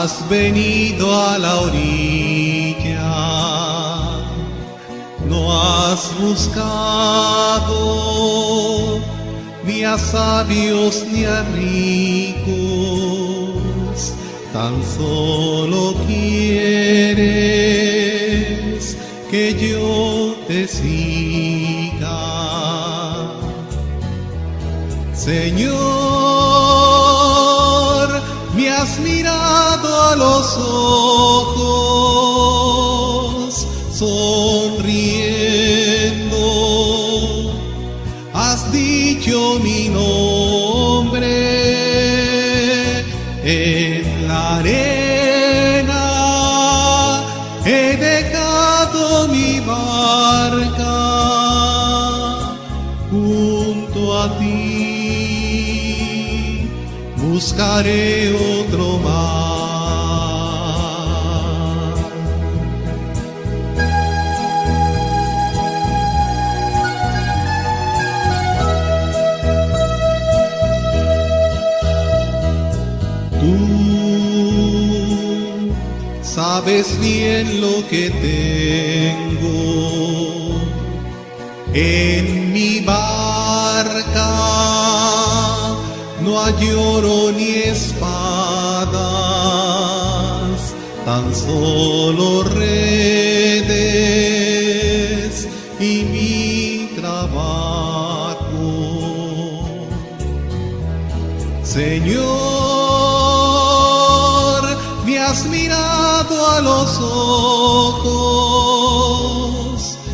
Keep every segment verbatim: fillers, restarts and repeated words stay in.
has venido a la orilla, no has buscado ni a sabios ni a ricos, tan solo quieres que yo te siga. Señor, me has mirado a los ojos, sonriendo, has dicho mi nombre en la arena, he dejado mi barca junto a ti. Buscaré otro mar. Tú sabes bien lo que tengo en mi barca. No hay oro ni espadas, tan solo redes y mi trabajo. Señor, me has mirado a los ojos,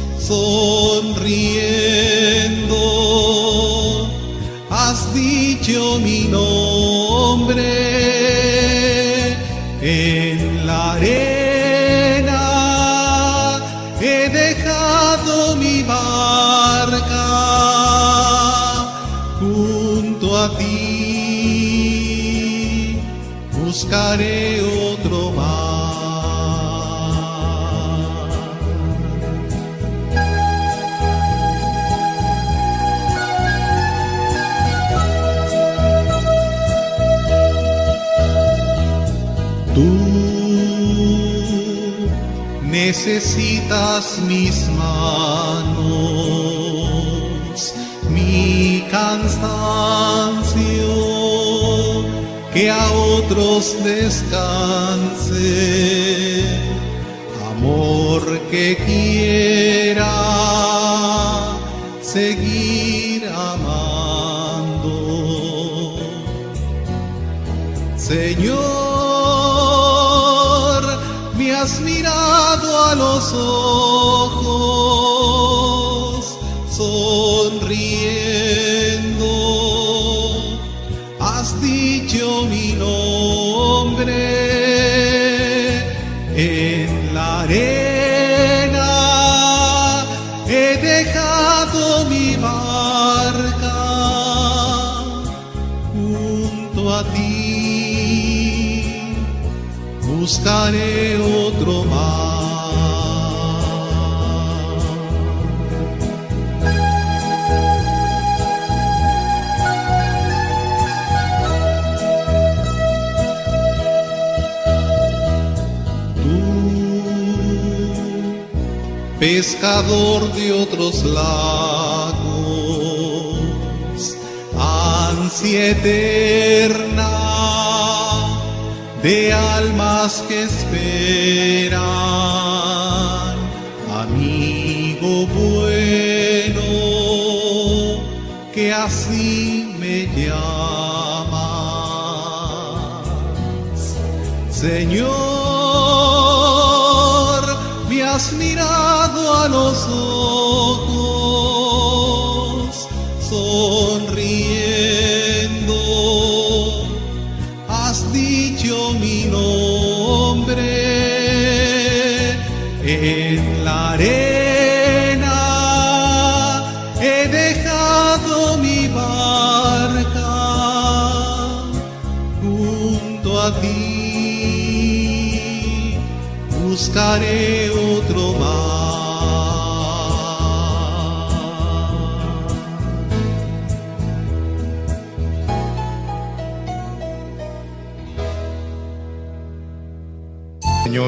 sonriendo, has dicho mi nombre en la arena, he dejado mi barca junto a ti, buscaré otro mar. Tú necesitas mis manos, mi cansancio, que a otros descanse, amor que quiera seguir amando. Señor, me has mirado a los ojos, sonriendo, has dicho mi nombre en la arena, he dejado mi barca junto a ti. Buscaré otro mar. Tú, pescador de otros lagos, ansia eterna de almas que esperan, amigo bueno, que así me llamas. Señor, me has mirado a los ojos, sonriendo, has dicho mi nombre en la arena, he dejado mi barca junto a ti, buscaré otro mar. Señor,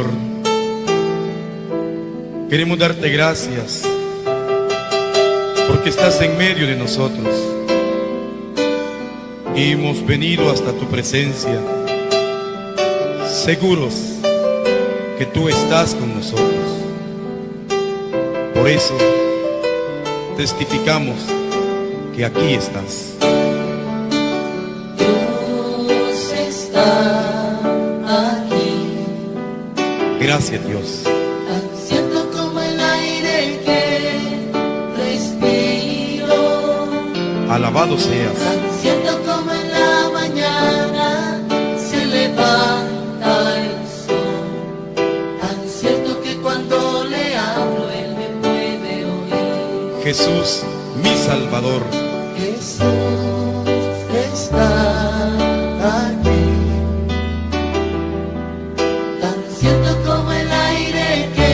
queremos darte gracias porque estás en medio de nosotros y hemos venido hasta tu presencia, seguros que tú estás con nosotros. Por eso testificamos que aquí estás. Dios está aquí. Gracias, Dios. Tan cierto como el aire que respiro. Alabado seas. Tan cierto como en la mañana se levanta el sol. Tan cierto que cuando le hablo él me puede oír. Jesús, mi Salvador. Jesús está aquí. Tan cierto como el aire que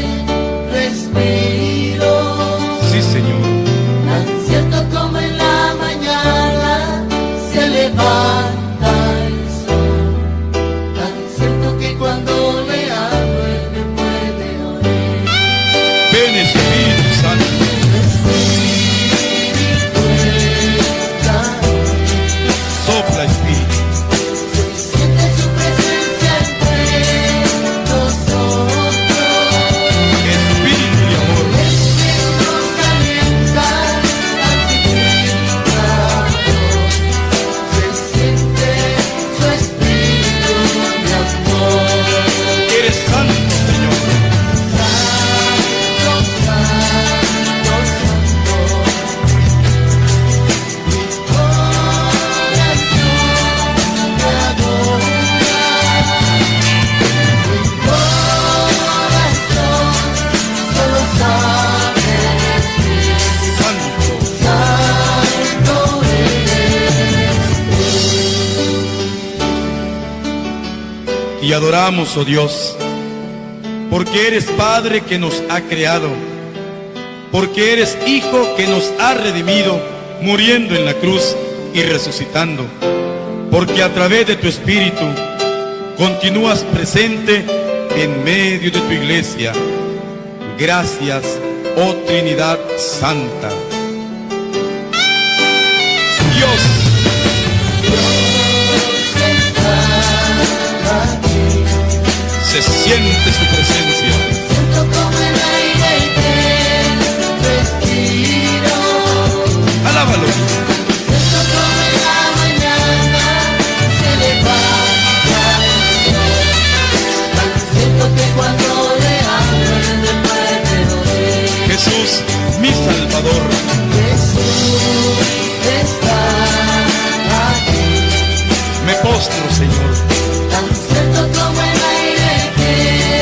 respiro. Sí, Señor. Tan cierto como en la mañana se levanta el sol. Tan cierto que cuando le hablo él me puede oír. Ven, Espíritu Santo. Espíritu está aquí. Sopla, Espíritu. Se siente su presencia entre nosotros. Espíritu de amor. Es quien nos alienta, santificador. Se siente su espíritu de amor. Eres santo, Señor. Santo, santo, santo. Mi corazón te adora. Mi corazón solo sabe decir: Santo. santo eres. Y adoramos, oh Dios, porque eres Padre que nos ha creado, porque eres Hijo que nos ha redimido, muriendo en la cruz y resucitando, porque a través de tu Espíritu continúas presente en medio de tu iglesia. Gracias, oh Trinidad Santa. Dios, se siente su presencia. Siento como el aire que respiro. Alábalo. Siento como en la mañana se levanta el sol. Tan siento que cuando le hablo él me puede oír. Jesús, mi Salvador. Jesús está aquí. Me postro, Señor. Tan cierto como el aire que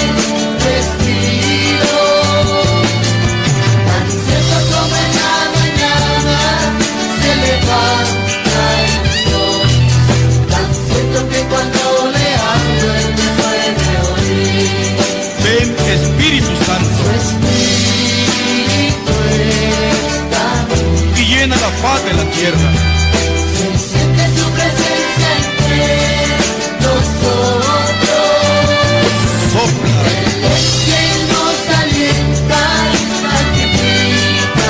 respiro. Tan cierto como en la mañana se levanta el sol. Tan cierto que cuando le hablo él me puede oír. Ven, Espíritu Su Santo, espíritu está aquí. y llena la faz de la tierra. Se siente su presencia entre nosotros. Sopla, Es quien nos alienta y santifica.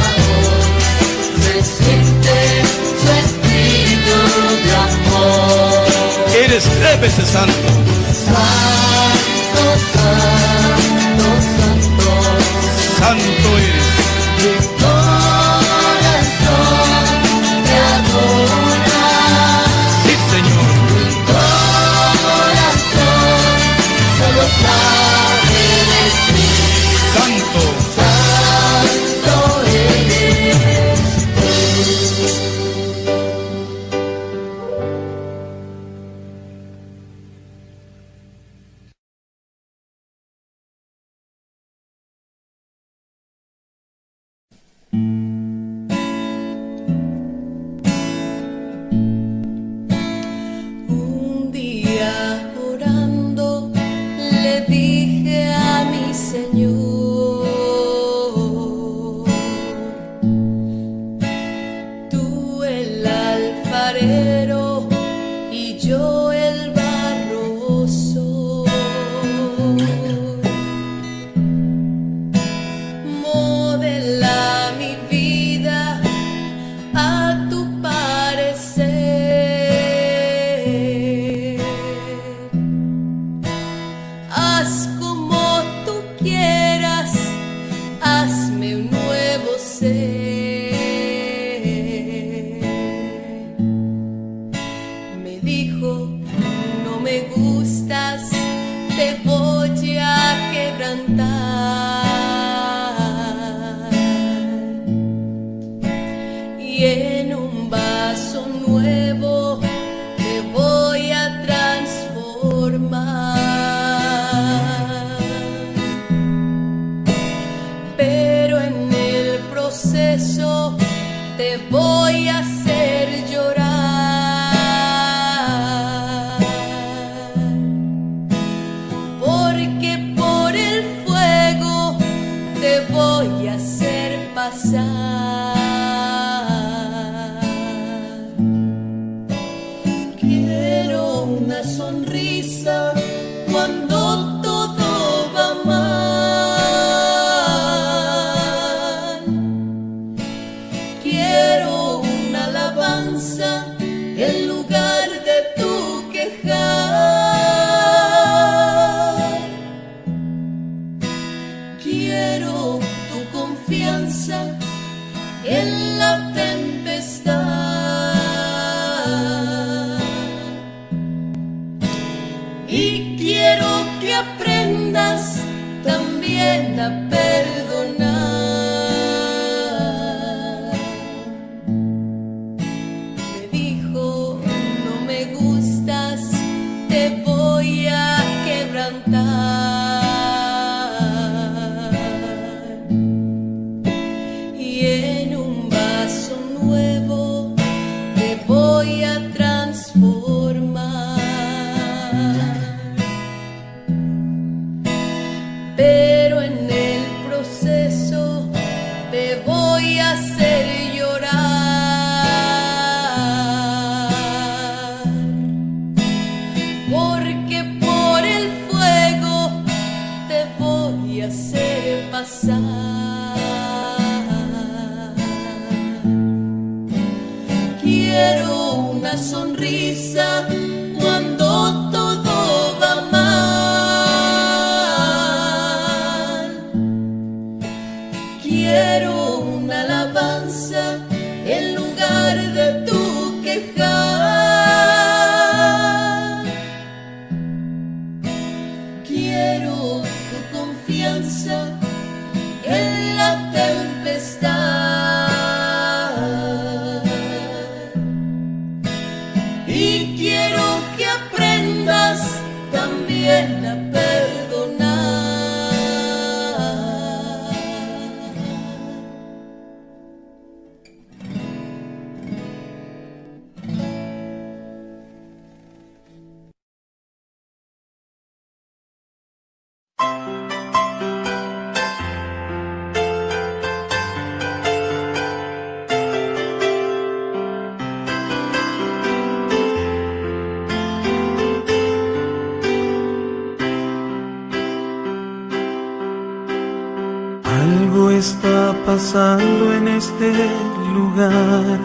Se siente su espíritu de amor. eres tres veces santo. Santo, santo, santo. Santo eres. Mi corazón te adora. Sí, Señor. Mi corazón solo sabe decir: Santo. santo eres tú. y en un vaso nuevo te voy a transformar. Pero en el proceso te voy a hacer llorar, porque por el fuego te voy a hacer pasar. Quiero una sonrisa cuando todo va mal. Quiero una alabanza en lugar de tu quejar. Quiero tu confianza en la tempestad. Y quiero que aprendas también a perdonar. Me dijo, no me gustas, te voy a quebrantar. Y en un vaso nuevo te voy a transformar. Pero en el proceso te voy a hacer llorar, porque por el fuego te voy a hacer pasar. Quiero una sonrisa cuando todo va mal. Quiero una alabanza en lugar de tu quejar. Quiero tu confianza en la tempestad. Y quiero que aprendas también a perdonar. Algo está pasando en este lugar.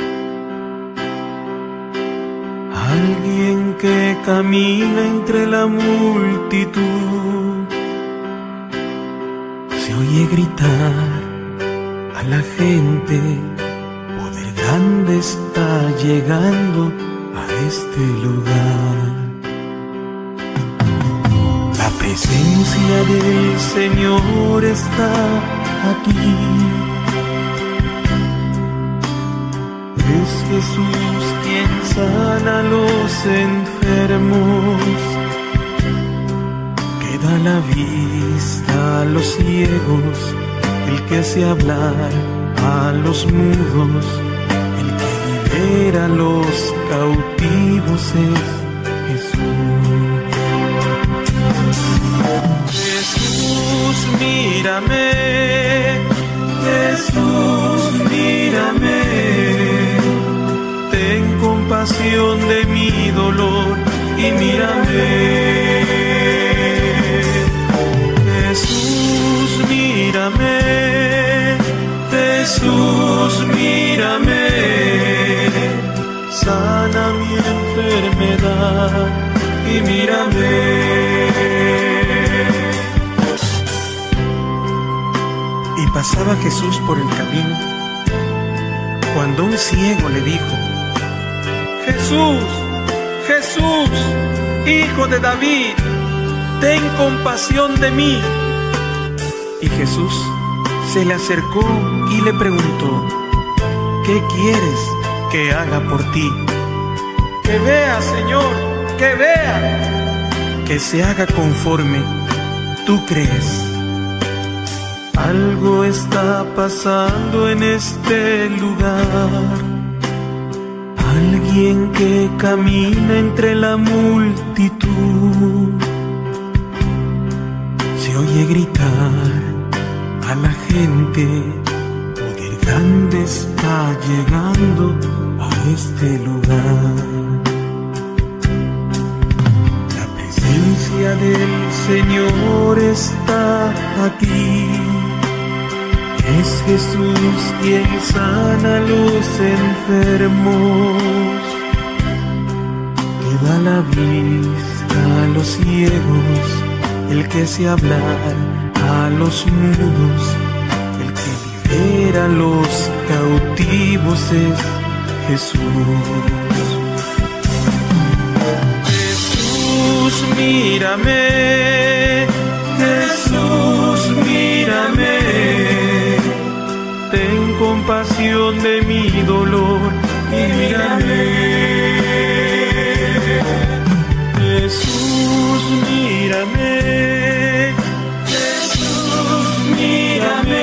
Alguien que camina entre la multitud se oye gritar a la gente: poder grande está llegando a este lugar. La presencia del Señor está aquí. Es Jesús quien sana a los enfermos, que da la vista a los ciegos, el que hace hablar a los mudos, el que libera a los cautivos es Jesús. Jesús, mírame, Jesús, mírame, ten compasión de mi dolor y mírame. Jesús, mírame, Jesús, mírame, sana mi enfermedad y mírame. Y pasaba Jesús por el camino cuando un ciego le dijo: Jesús, Jesús, Hijo de David, ten compasión de mí. Y Jesús se le acercó y le preguntó: ¿qué quieres que haga por ti? Que vea, Señor, que vea, que se haga conforme tú crees. Algo está pasando en este lugar. Alguien que camina entre la multitud se oye gritar a la gente. Poder grande está llegando a este lugar. La presencia del Señor está aquí. Es Jesús quien sana a los enfermos, que da la vista a los ciegos, el que hace hablar a los mudos, el que libera a los cautivos es Jesús. Jesús, mírame, Jesús, mírame. Ten compasión de mi dolor y mírame. Jesús, mírame. Jesús, mírame.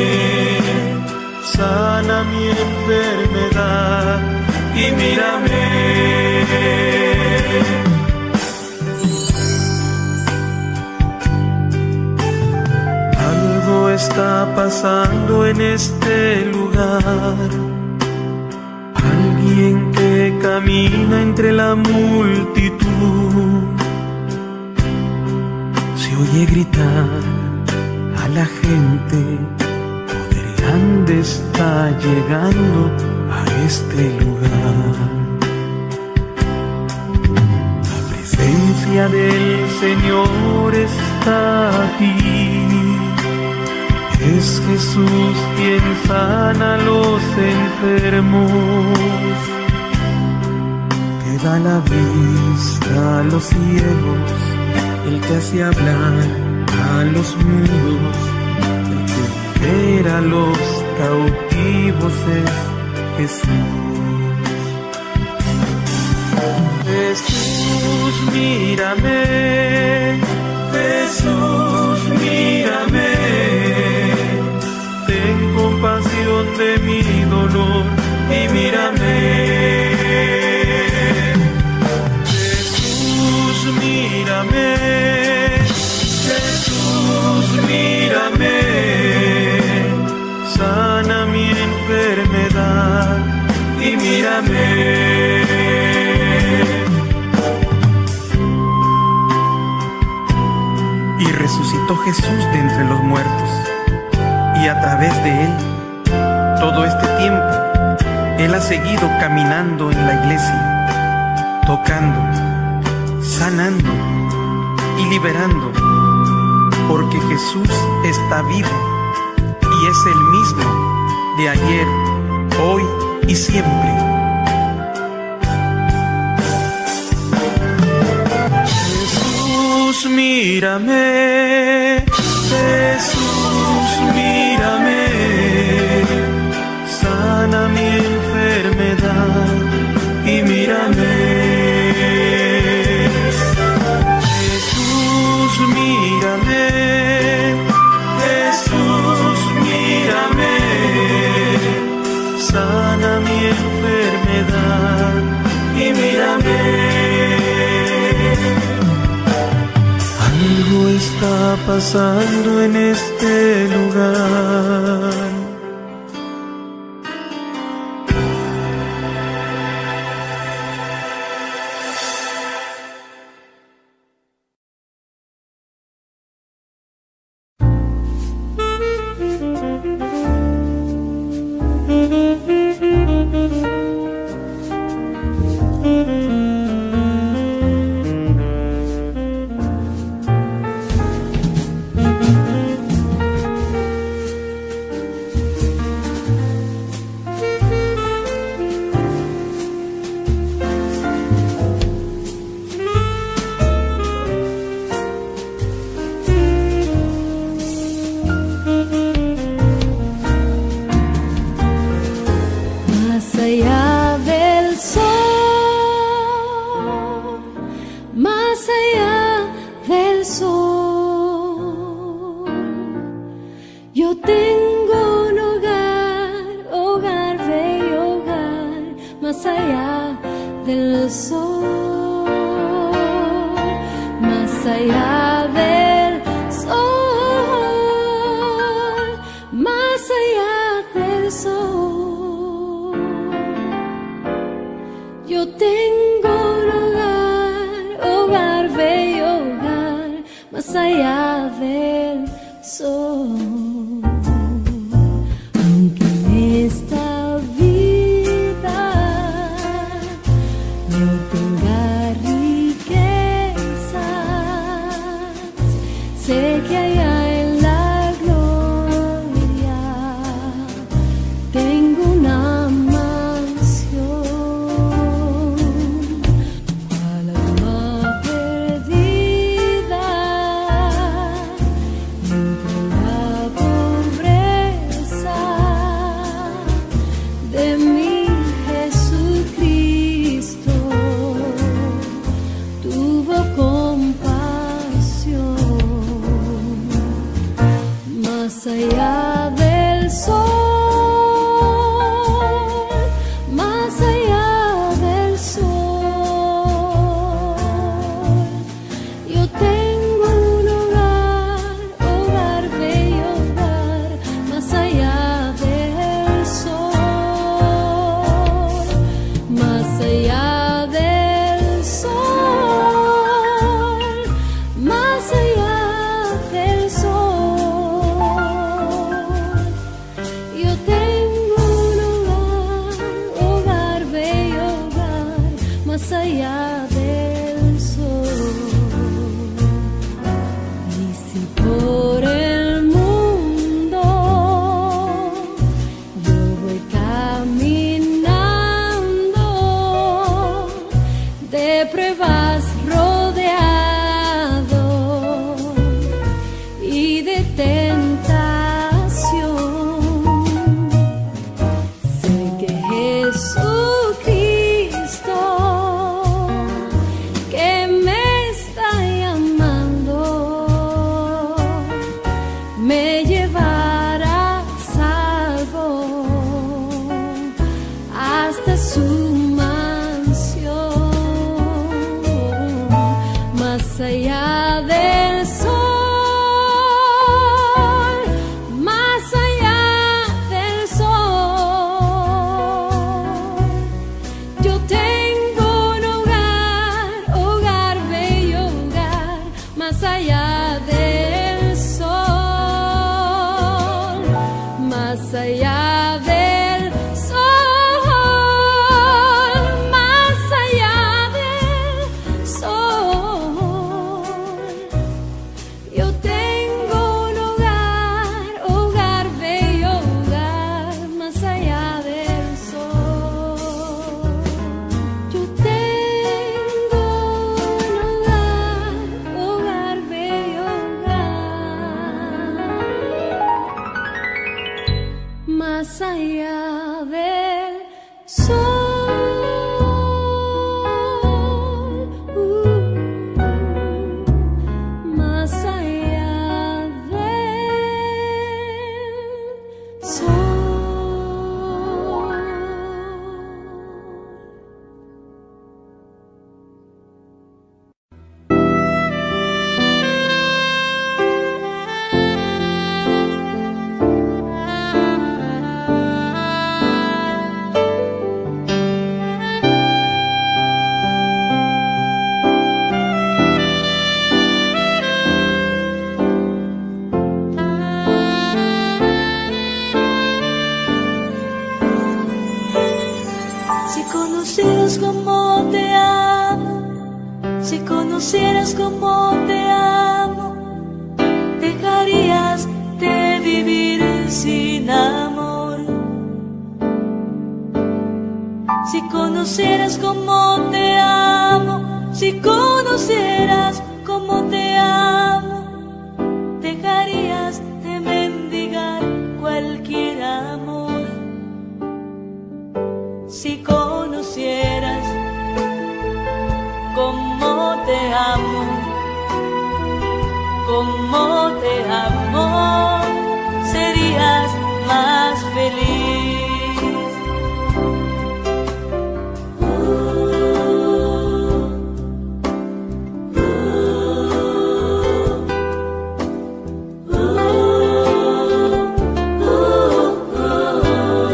Sana mi enfermedad y mírame. Algo está pasando en este lugar. Alguien que camina entre la multitud se oye gritar a la gente. Poder grande está llegando a este lugar. La presencia del Señor está aquí. Es Jesús quien sana a los enfermos, que da la vista a los ciegos, el que hace hablar a los mudos, el que libera a los cautivos es Jesús. Jesús, mírame, Jesús, mírame. Ten compasión de mi dolor y mírame. Jesús, mírame. Jesús, mírame. Sana mi enfermedad y mírame. Y resucitó Jesús de entre los muertos. Y a través de Él, todo este tiempo, Él ha seguido caminando en la iglesia, tocando, sanando y liberando, porque Jesús está vivo y es el mismo de ayer, hoy y siempre. Jesús, mírame, Jesús, mírame, sana mi enfermedad y mírame. Jesús, mírame, Jesús, mírame, sana mi enfermedad y mírame. Algo está pasando en este lugar. sol. Yo tengo un hogar, hogar, bello hogar, más allá del sol. Aunque en esta vida no tenga riquezas, sé que allá en la gloria tengo una mansión. Cual alma perdida entre la pobreza de mi Jesucristo, tuvo compasión. Más allá del sol, más allá del sol, yo tengo un hogar, hogar, bello hogar, más allá del sol, más allá del sol, más allá del sol. Yo tengo un hogar, hogar, bello hogar, más allá del sol. Y si por el mundo yo voy caminando, de pruebas rodeado y de tentación, sé que Jesucristo, que me está llamando, me llevará salvo hasta su mansión. Más allá del sol, más allá del sol, yo tengo un hogar, hogar, bello hogar, más allá del sol, más allá del sol, más allá del sol. Yo tengo un hogar, hogar, bello hogar, más allá del sol. Yo tengo un hogar, hogar, bello hogar, más allá del sol, uh, más allá del sol. Si conocieras cómo te amo, si conocieras cómo te amo, dejarías de vivir sin amor. Si conocieras cómo te amo, si conocieras cómo te amo, dejarías de mendigar cualquier amor. Si conocieras cómo te amo, cómo te amo, serías más feliz. Uh, uh, uh, uh, uh.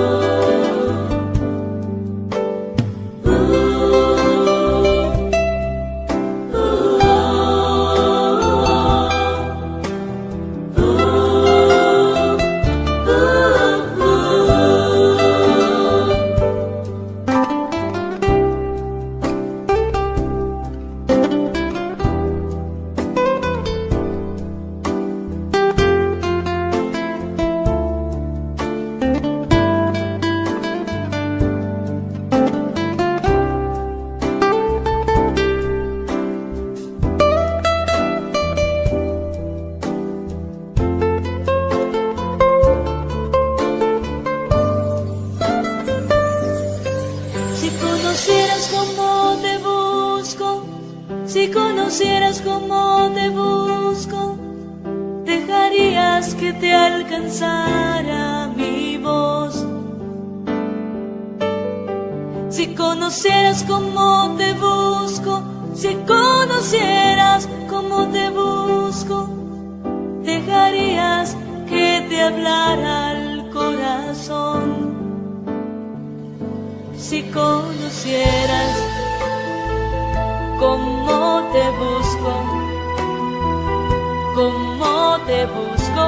Si conocieras cómo te busco, dejarías que te alcanzara mi voz. Si conocieras cómo te busco, si conocieras cómo te busco, dejarías que te hablara al corazón. Si conocieras cómo te busco, cómo te busco,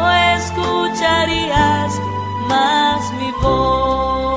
escucharías más mi voz.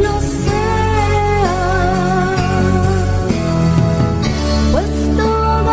Pues todo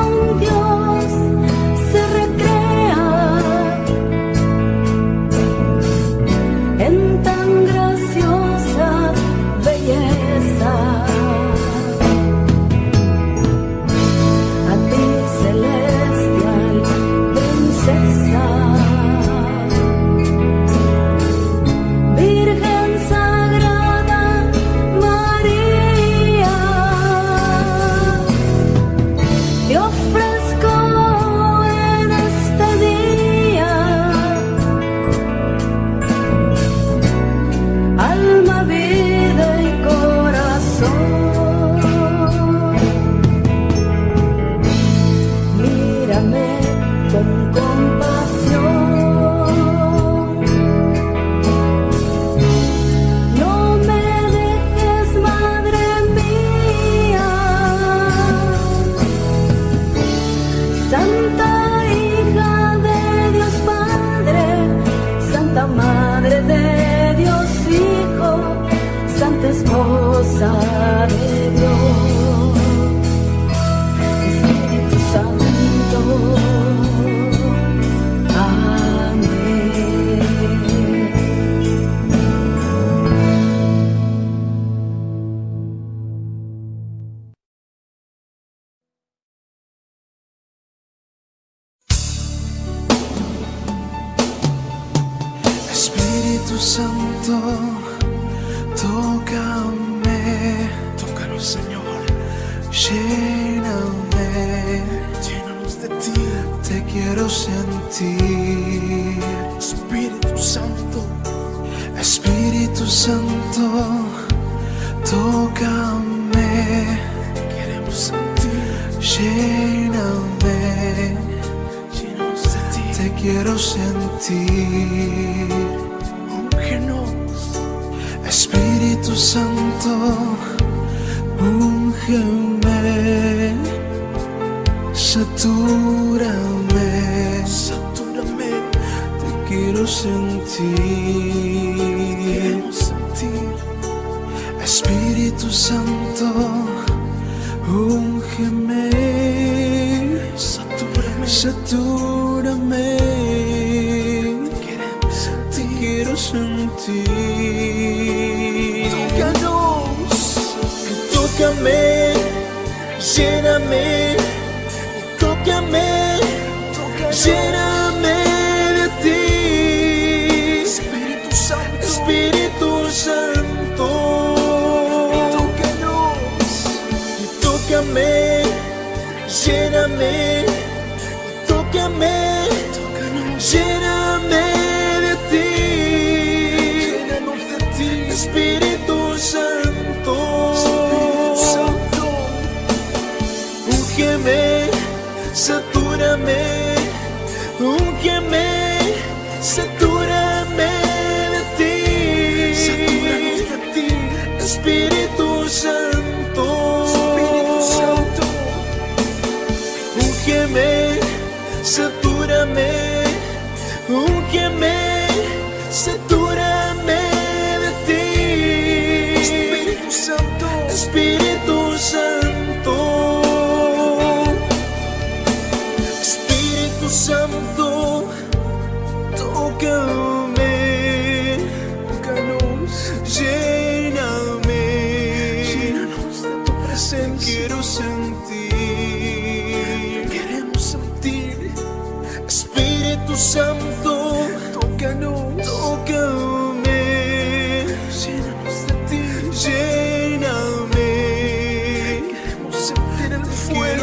Espíritu Santo, tócame, tócanos Señor, lléname, llénanos de ti, te quiero sentir. Espíritu Santo, Espíritu Santo, tócame, queremos sentir, lléname, llénanos de ti, te quiero sentir. Úngenos, Espíritu Santo, úngeme, satúrame, satúrame, te quiero sentir, queremos sentir. Espíritu Santo, úngeme, satúrame, satúrame, te queremos sentir, te quiero sentir. Tócanos, tócame, lléname, tócame, lléname de ti. Espíritu Santo, Espíritu Santo, tócanos, tócame, lléname, tócame, lléname de ti, llénanos de ti, Espíritu Santo, Espíritu Santo, úngeme, satúrame, úngeme, satúrame de ti, satúranos de ti, Espíritu Santo, Espíritu Santo, úngeme, satúrame, úngeme, satúrame de ti, Espíritu Santo, Espíritu Santo, Espíritu Santo, tócame, tócanos, lléname, llénanos de tu presencia, quiero sentir, queremos sentir. Espíritu Santo, tócanos, tócame, llénanos de ti, lléname, queremos sentir el fuego, quiero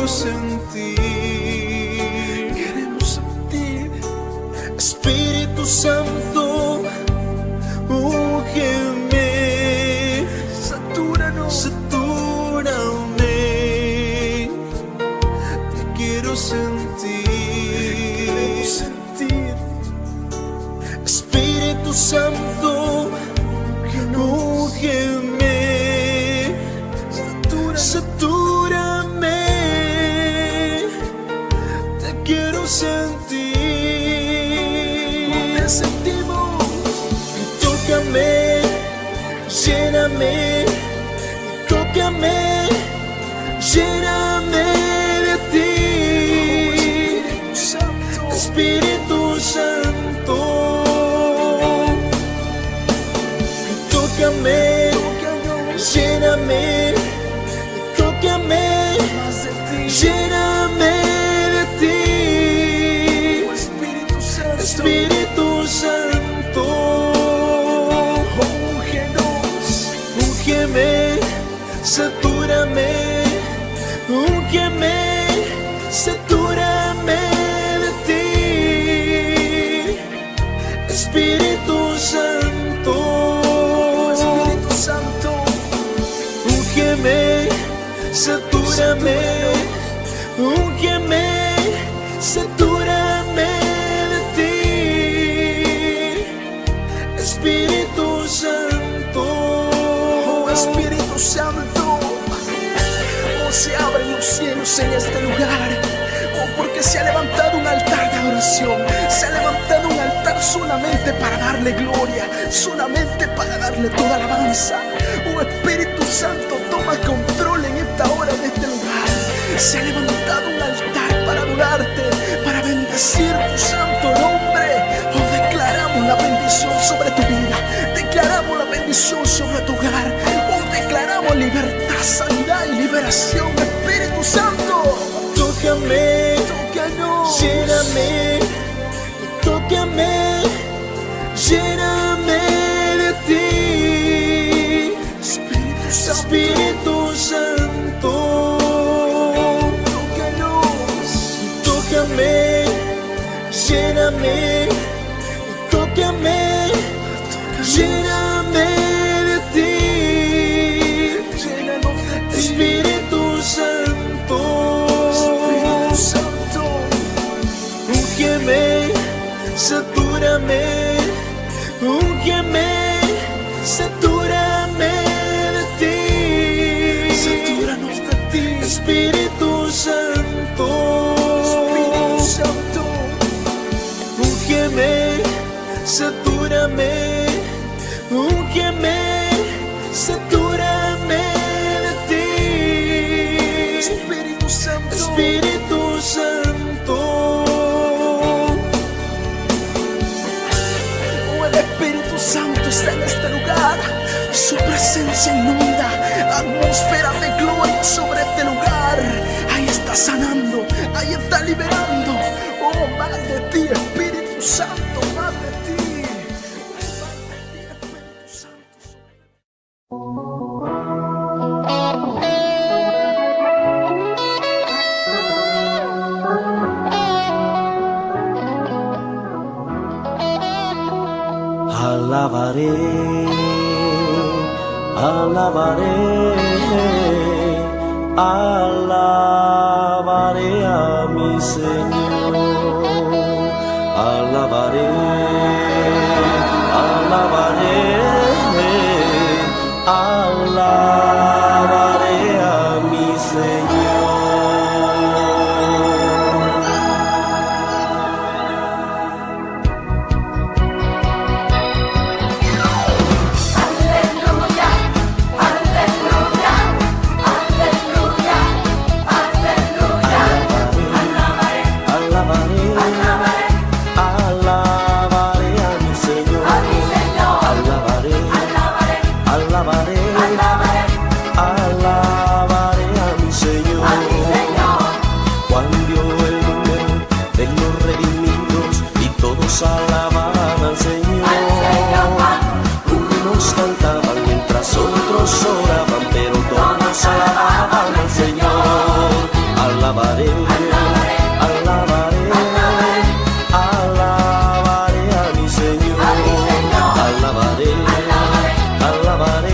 sentir, queremos sentir. Espíritu Santo, úngeme, satúranos, satúrame, te quiero sentir, queremos sentir. Espíritu Santo, úngeme, satúrame, te quiero sentir. Te sentimos, tócame, lléname, tócame, lléname de ti, Espíritu Santo, tócame, lléname, tócame, lléname de ti, Espíritu Santo, Espíritu Santo, úngenos, úngeme, satúrame, úngeme, satúrame de ti, Espíritu Santo, Espíritu Santo, úngeme, satúrame, úngeme, satúrame de ti, Espíritu Santo, oh Espíritu Santo, oh se abren los cielos en este lugar, oh porque se ha levantado un altar de adoración, se ha levantado un altar solamente para darle gloria, solamente para darle toda alabanza. Oh Espíritu Santo, toma control en esta hora de este lugar. Se ha levantado un altar para adorarte, para bendecir tu santo nombre. Oh, declaramos la bendición sobre tu vida, declaramos la bendición sobre tu hogar. Oh, declaramos libertad, sanidad y liberación. Espíritu Santo, tócame, tócanos, lléname, tócame, lléname lléname, tócame, lléname de ti, Espíritu Santo, Espíritu Santo, úngeme, satúrame, úngeme, satúrame de ti, satúranos de ti, Espíritu Santo, Espíritu Santo, úngeme, satúrame, úngeme, satúrame de ti, Espíritu Santo, Espíritu Santo. Oh, el Espíritu Santo está en este lugar, su presencia inunda, atmósfera de gloria sobre este lugar. Ahí está sanando, ahí está liberando. Oh, más de ti, Espíritu Santo, más de ti, más de ti, Espíritu Santo. Alabaré, alabaré, alabaré a mi Señor. Alabaré, alabaré, alabaré a mi Señor. Alababan al Señor, unos cantaban mientras otros oraban, pero todos alababan al Señor. Alabaré, alabaré, alabaré a mi Señor. Alabaré, alabaré,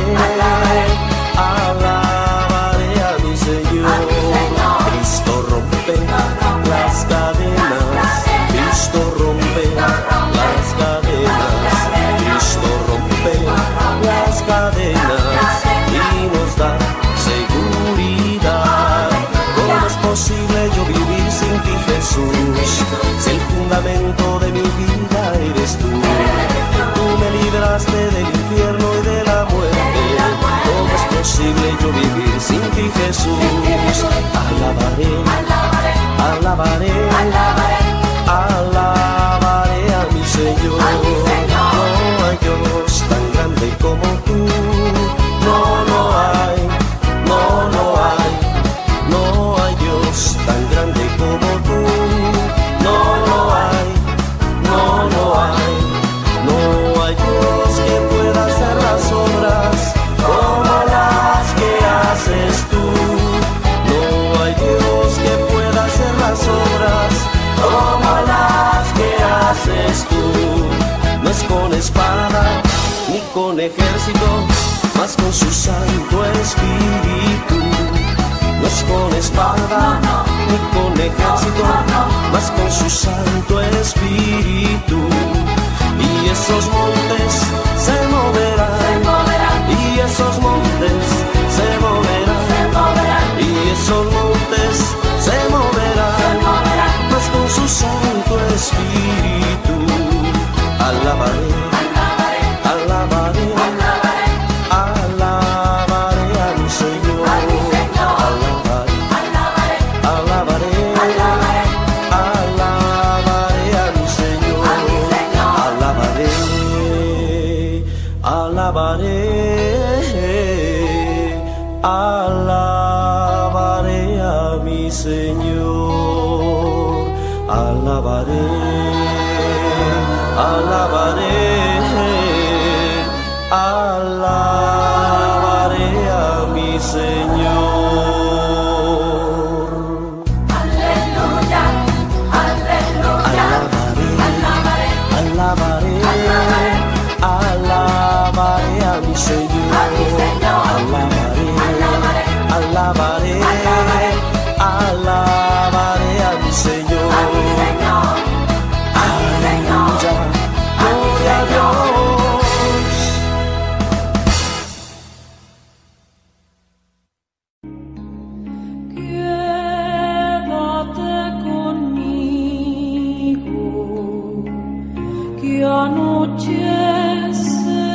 alabaré a mi Señor. Cristo rompe las cadenas, Cristo rompe las cadenas, Cristo rompe las cadenas y nos da seguridad. ¿Cómo es posible yo vivir sin ti, Jesús? Si el fundamento de mi vida eres tú. Tú me libraste del infierno y de la muerte. ¿Cómo es posible yo vivir sin ti, Jesús? Alabaré, alabaré, alabaré, alabaré a mi Señor. No hay Dios tan grande como tú. No, no hay, no, no hay, no hay Dios tan grande como tú. No, no hay, no, no hay, no hay Dios que pueda hacer las obras como las que haces tú. No hay Dios que pueda hacer las obras como las que haces tú. No es con espada ni con ejército, mas con su Santo Espíritu. No es con espada ni con ejército, mas con su Santo Espíritu. Y esos montes se moverán, y esos montes se moverán, y esos montes se moverán, mas con su Santo Espíritu. Alabaré, alabaré, alabaré a mi Señor. Alabaré, alabaré, alabaré a mi Señor. Alabaré, alabaré, alabaré a mi Señor. Alabaré, alabaré, alabaré a mi Señor. Aleluya, aleluya, Alabaré, Señor. a mi Señor, a mi Señor, a mi Señor. Quédate conmigo, que anochece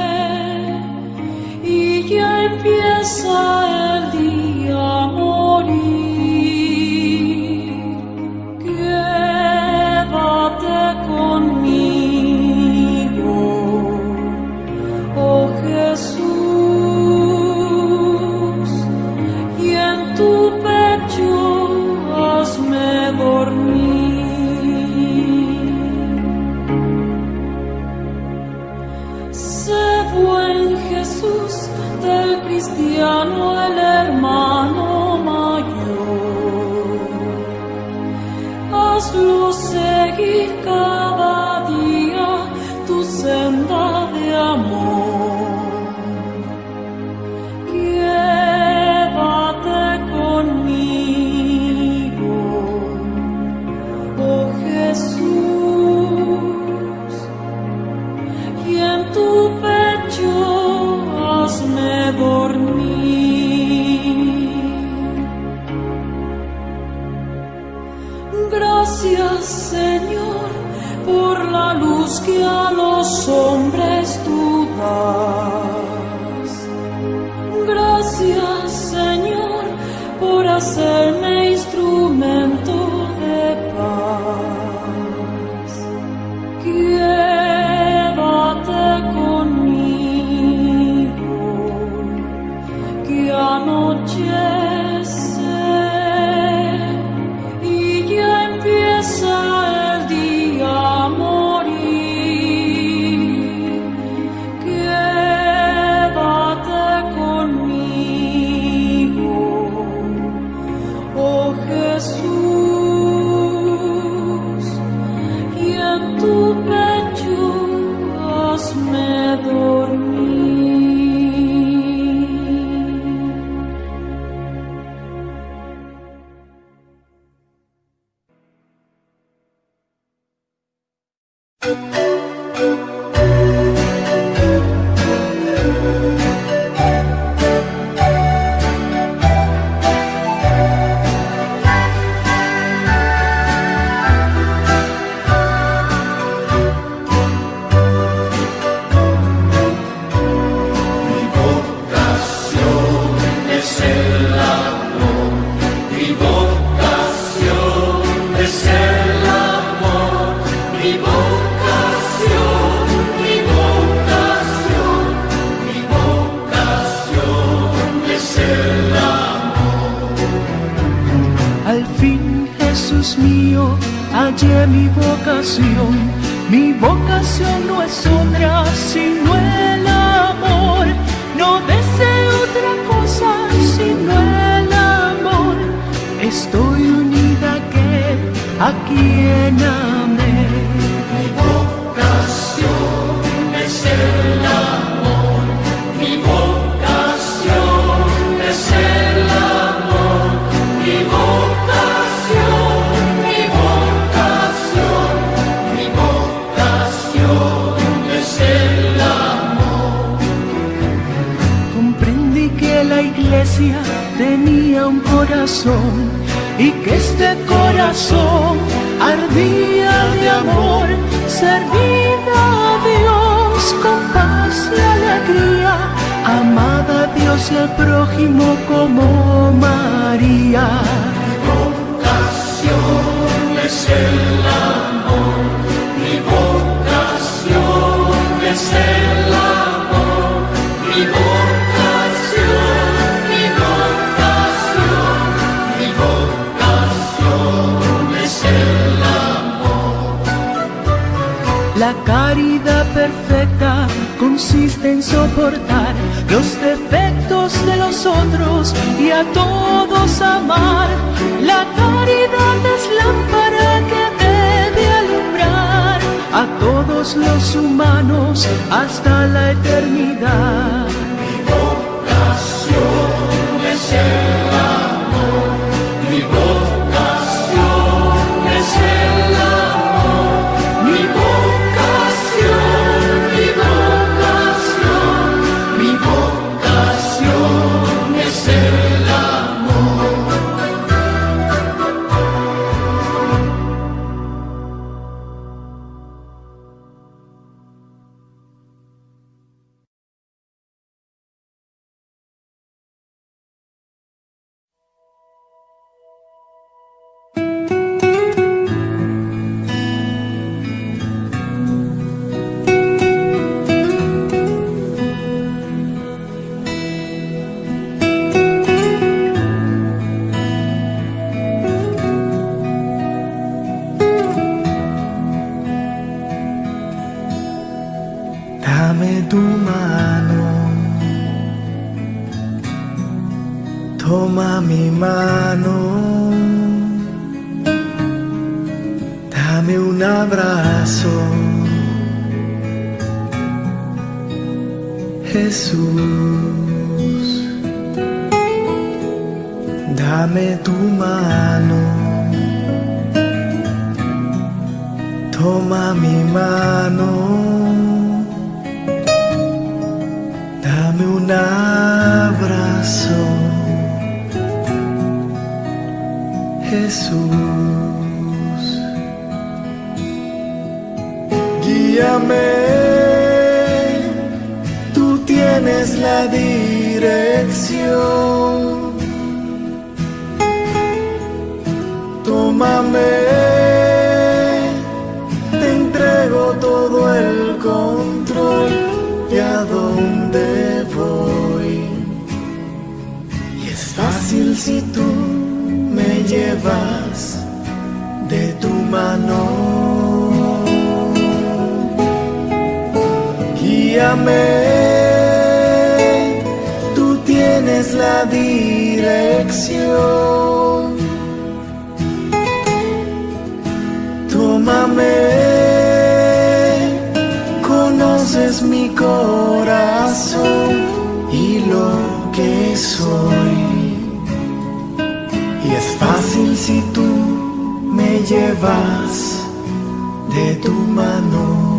y ya empieza el día a morir. Quédate conmigo, oh Jesús, y en tu pecho hazme dormir. Sé buen Jesús del cristiano, el hermano mayor. Hazlo seguir cada día tu senda de amor. Quédate conmigo, oh Jesús, y en tu pecho hazme dormir. Gracias, Señor, por la luz que a los hombres tú das. Gracias, Señor, por hacerme instrumento de paz. Quédate conmigo, que anochece y ya empieza el día a morir. Quédate conmigo, oh Jesús, y en tu pecho hazme dormir. Al fin, Jesús mío, hallé mi vocación. Mi vocación no es otra sino el amor. No deseo otra cosa sino el amor. Estoy unida a aquel a quien amé. Mi vocación es el amor, mi vocación es el amor, mi vocación, mi vocación, mi vocación es el amor. Comprendí que la iglesia tenía un corazón y que este corazón ardía de amor, servir a Dios con paz y alegría, amada a Dios y al prójimo como María. Mi vocación es el amor, mi vocación es el amor, mi vocación, mi vocación, mi vocación es el amor. La caridad perfecta consiste en soportar los defectos de los otros y a todos amar. La caridad es lámpara que debe alumbrar a todos los humanos hasta la eternidad. Mi vocación es el amor, mi vocación tu mano, toma mi mano, dame un abrazo, Jesús, dame tu mano, toma mi mano, dame un abrazo, Jesús, guíame, tú tienes la dirección, tómame, te entrego todo el control de a dónde voy. Y es fácil si tú me llevas de tu mano. Guíame, tú tienes la dirección. Tómame, conoces mi corazón y lo que soy. Y es fácil si tú me llevas de tu mano.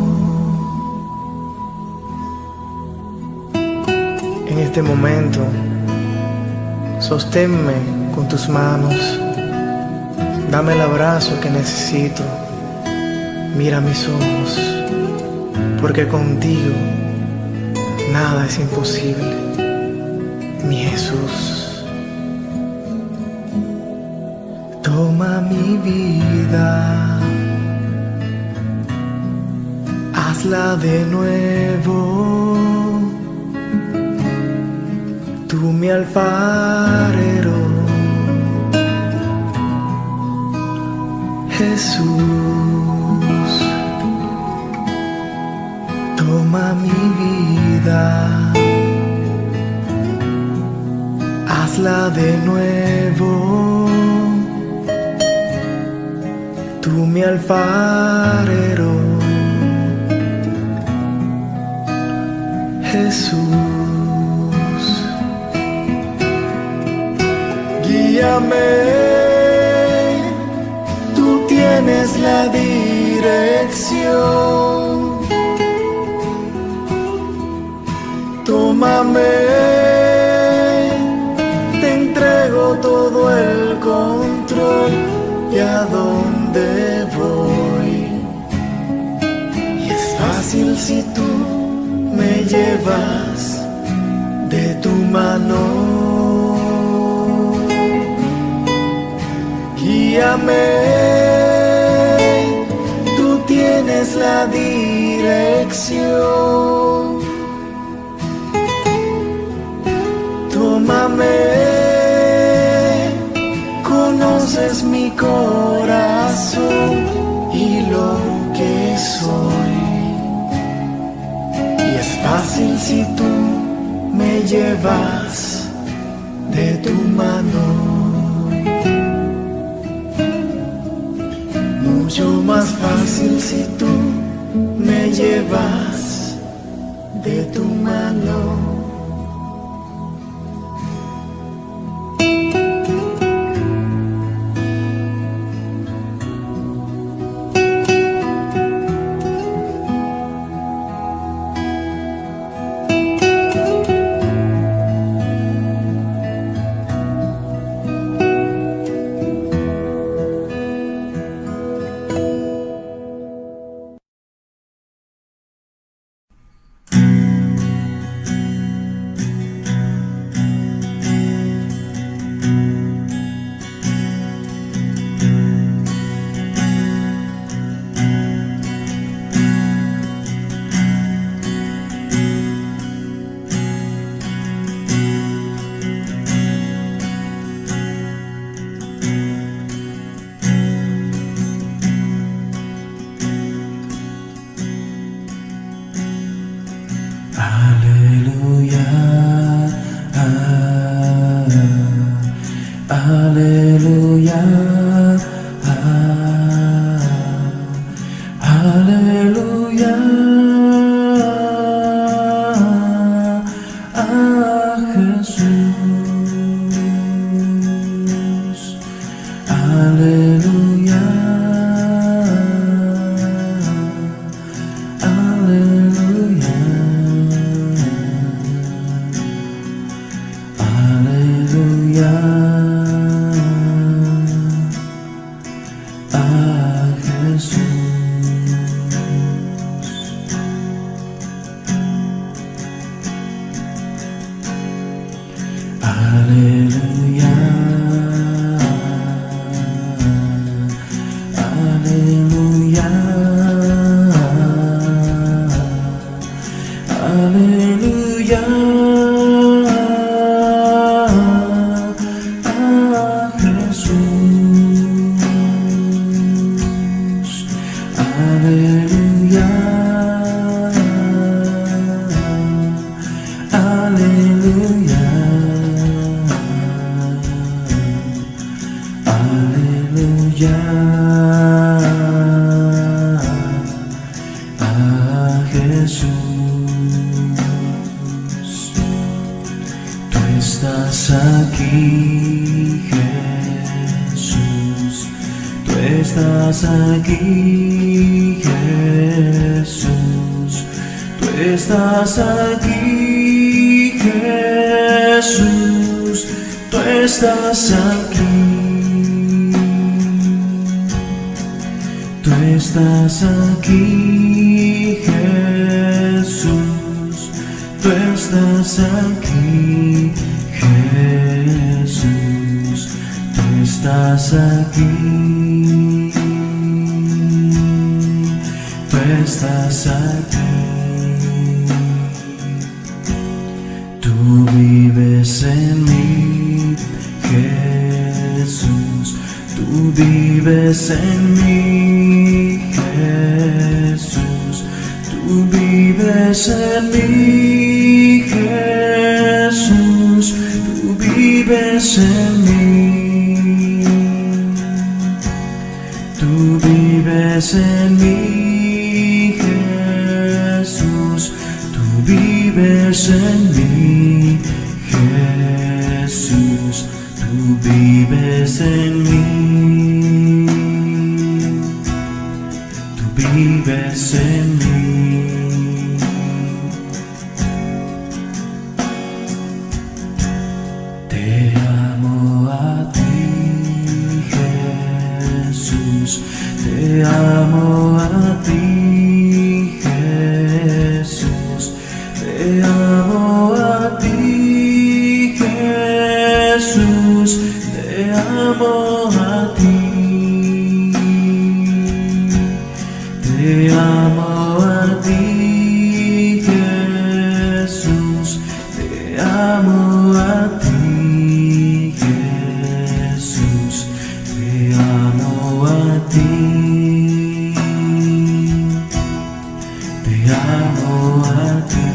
En este momento, sosténme con tus manos, dame el abrazo que necesito. Mira mis ojos, porque contigo nada es imposible, mi Jesús. Toma mi vida, hazla de nuevo, tú mi alfarero, Jesús. Toma mi vida, hazla de nuevo, tú mi alfarero, Jesús. Guíame, tú tienes la dirección. Tómame, te entrego todo el control de a dónde voy. Y es fácil si tú me llevas de tu mano. Guíame, tú tienes la dirección. Tómame, conoces mi corazón y lo que soy. Y es fácil si tú me llevas de tu mano. Mucho más fácil si tú me llevas de tu mano. aleluya, a Jesús, aleluya, aleluya, aleluya, a Jesús. Aleluya, aleluya, aleluya, a Jesús, aleluya, aleluya. Aleluya, a Jesús. Tú estás aquí, Jesús. Tú estás aquí, Jesús. Tú estás aquí, Jesús. Tú estás aquí. Tú estás aquí, Jesús. Tú estás aquí, Jesús. Tú estás aquí. Tú estás aquí. Tú vives en mí, Jesús. Tú vives en mí, Jesús. Tú vives en mí, Jesús. Tú vives en mí. Tú vives en mí, Jesús. Tú vives en mí, Jesús. Tú vives en mí. Tú vives en mí. Te amo a ti, Jesús. Te amo a ti, Jesús. Te amo a ti, Jesús. Te amo a ti. Te amo a ti, Jesús. Te amo a ti, Jesús. Te amo a ti. Te amo a ti.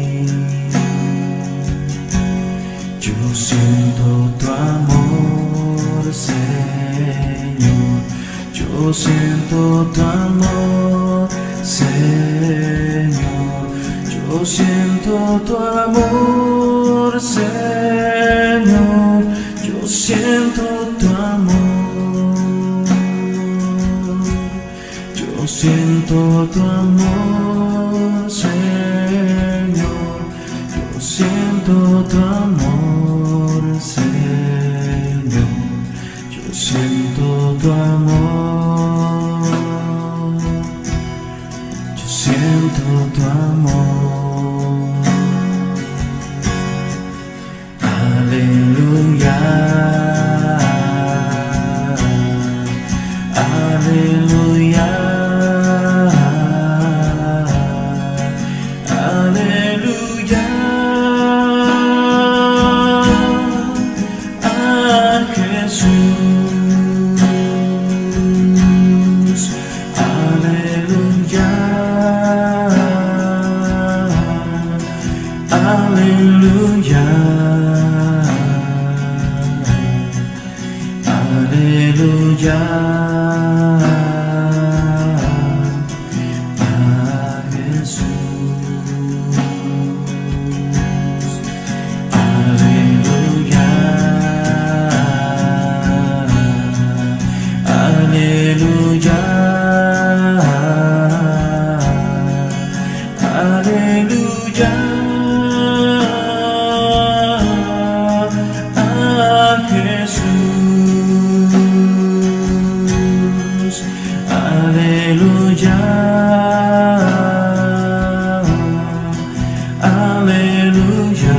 Yo siento tu amor, Señor. Yo siento tu amor, Señor. Yo siento tu amor, Señor. Yo siento tu amor. Yo siento tu amor, Señor. Yo siento tu amor, Señor. Yo siento tu amor. Yo siento tu amor. Aleluya, aleluya, aleluya, a Jesús. Aleluya, aleluya, aleluya, Aleluya, aleluya,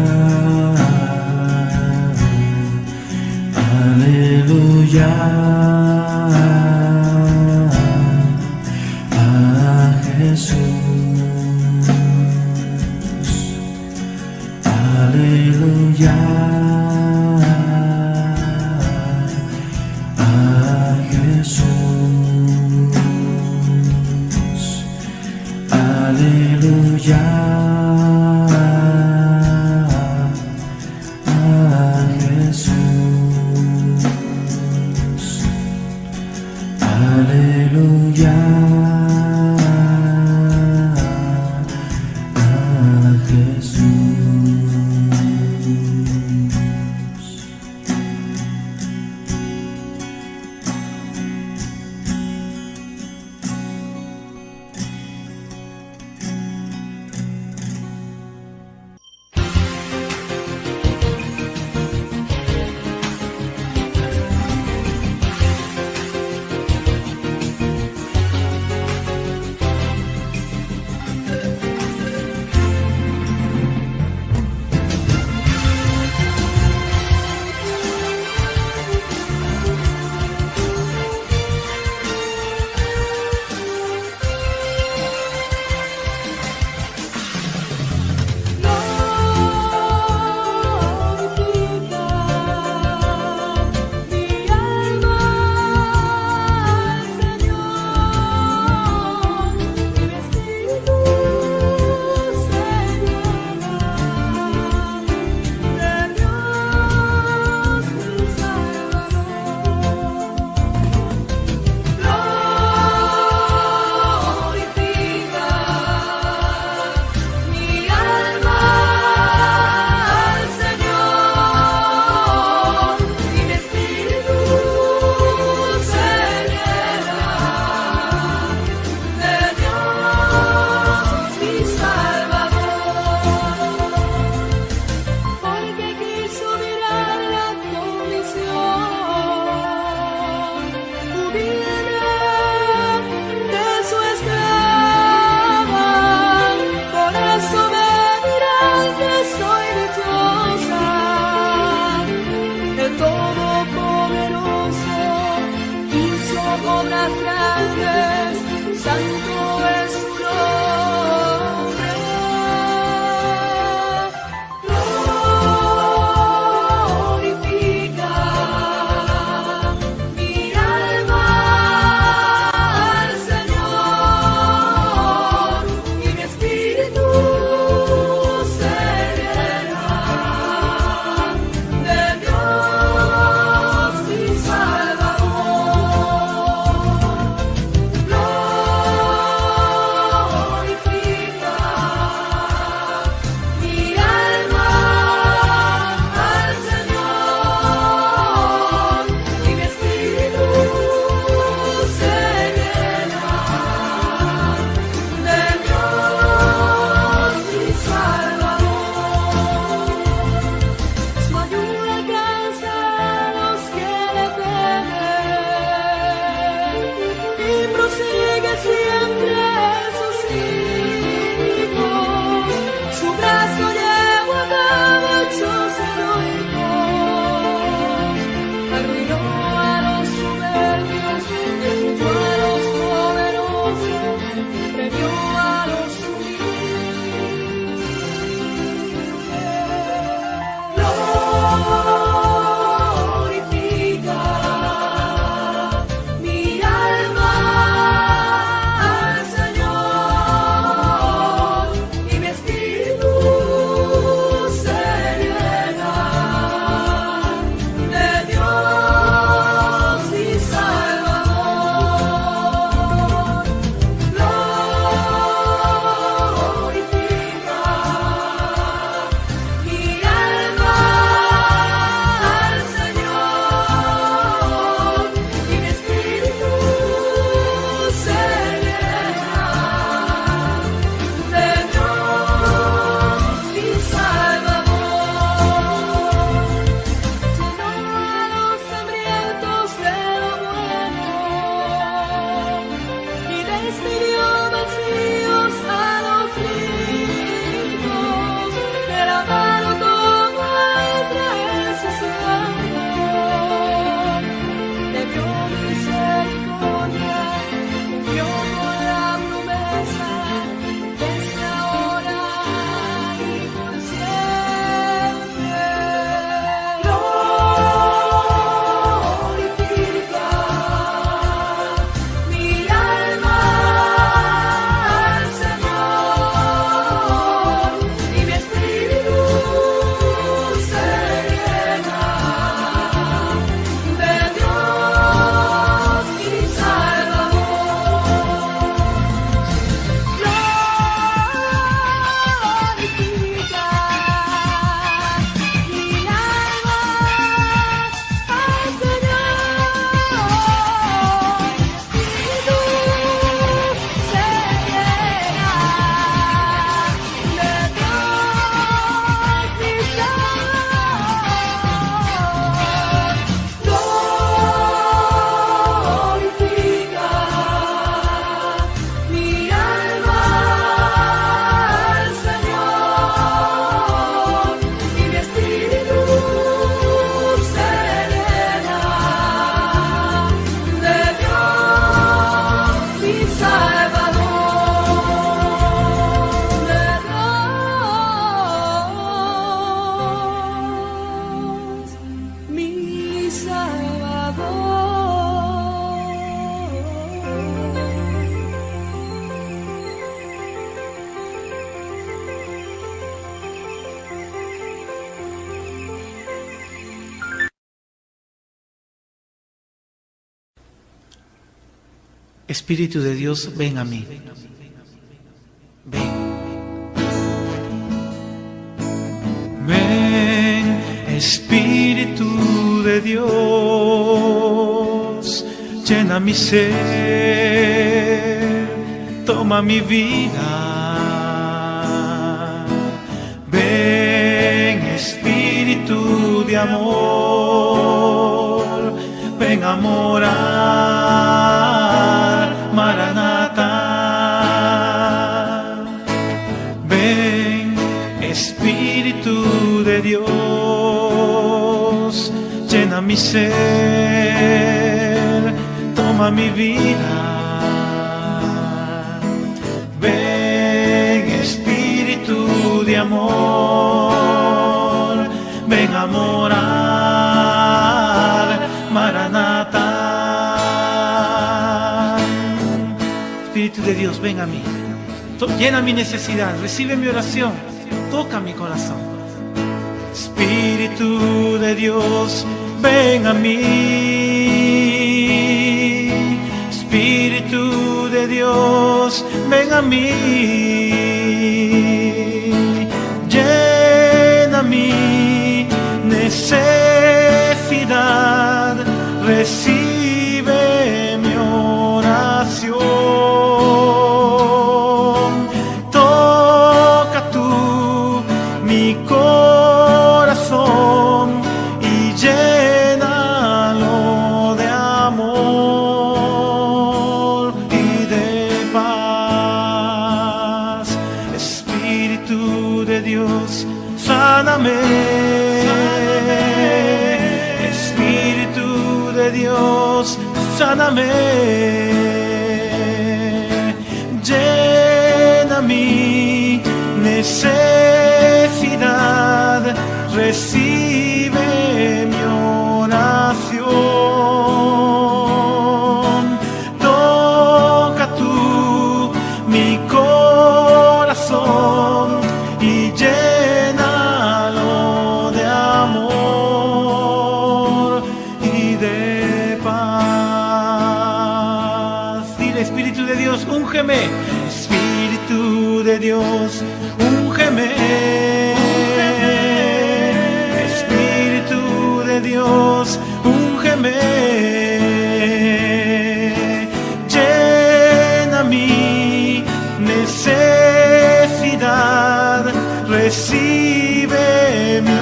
aleluya, a Jesús, aleluya. Aleluya, a Jesús, aleluya, a Jesús. Espíritu de Dios, ven a mí. Ven. Ven, Espíritu de Dios, llena mi ser, toma mi vida. Ven, Espíritu de amor, ven a morar, Maranatha. Ven, Espíritu de Dios, llena mi ser, toma mi vida. Ven, Espíritu de amor, ven a morar, Maranatha. Espíritu de Dios, ven a mí, llena mi necesidad, recibe mi oración, toca mi corazón. Espíritu de Dios, ven a mí. Espíritu de Dios, ven a mí. Llena mi necesidad, recibe mi oración. Toca tú mi corazón y llénalo de amor y de paz. Espíritu de Dios, sáname. Espíritu de Dios, sáname. Llena mi necesidad, recibe mi oración. Toca tú mi corazón y llénalo de amor y de paz. Dile, Espíritu de Dios, úngeme. Espíritu de Dios, úngeme. Espíritu de Dios, úngeme. Llena mi necesidad, recibe mi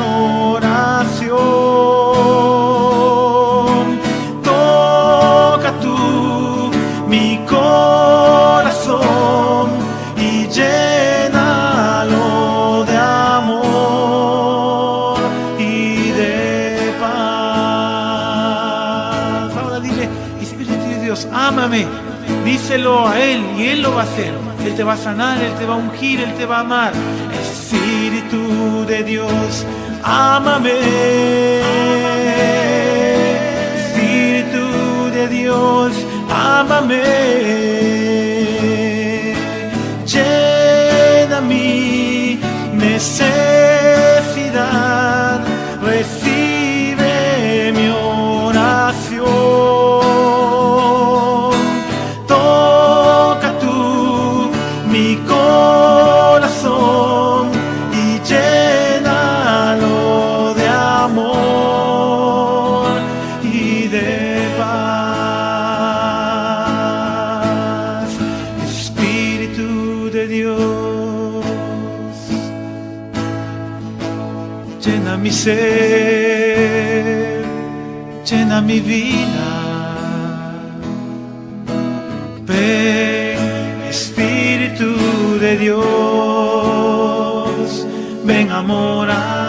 oración. Toca tú mi corazón y llénalo de amor y de paz. Ahora dile, Espíritu de Dios, ámame. Díselo a Él y Él lo va a hacer. Él te va a sanar, Él te va a ungir, Él te va a amar. Espíritu de Dios, ámame. Espíritu de Dios, ámame. Llena mi necesidad, recibe mi oración. Toca tú mi corazón y llénalo de amor y de paz. Espíritu de Dios, llena mi ser, llena mi vida. Ven, Espíritu de Dios, ven a morar.